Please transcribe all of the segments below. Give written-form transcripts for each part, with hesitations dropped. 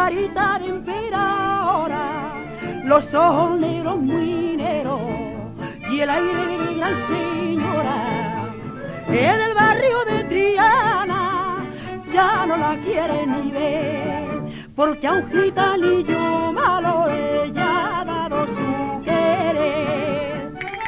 carita de emperadora, los ojos negros muy negros y el aire de gran señora. En el barrio de Triana ya no la quiere ni ver, porque a un gitanillo malo ella ha dado su querer.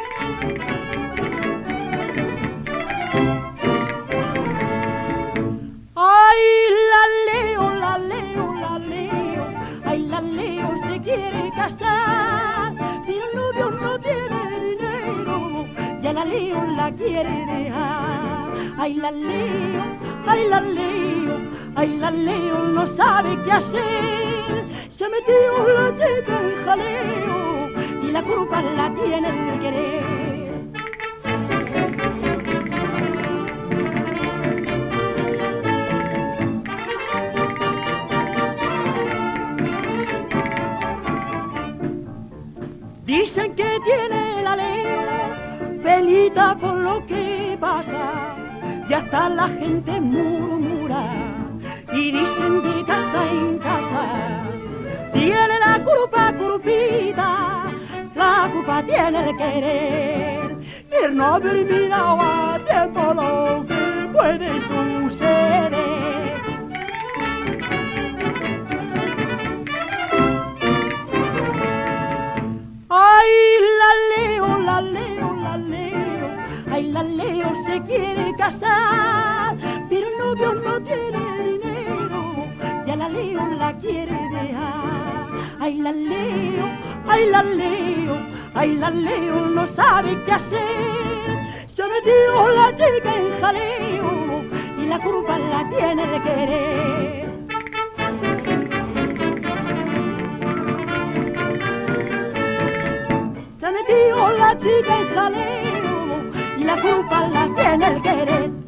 Ay, la Leo, ay, la Leo se quiere casar, pero el novio no tiene dinero, ya la Leo la quiere dejar. Ay, la Leo, ay, la Leo, ay, la Leo no sabe qué hacer, se metió la chica en jaleo y la culpa la tiene el querer. Dicen que tiene la Leo pelita por lo que pasa, y hasta la gente murmura y dicen de casa en casa. Tiene la culpa curupita, la culpa tiene el querer, el no haber mirado a tiempo lo que puede suceder. Ay, la Leo, la Leo, la Leo, ay, la Leo se quiere casar, pero el novio no tiene dinero, ya la Leo la quiere dejar. Ay, la Leo, ay, la Leo, ay, la Leo no sabe qué hacer, se metió la chica en jaleo y la culpa la tiene de querer. Se metió la chica en jaleo y la culpa la tiene el querer.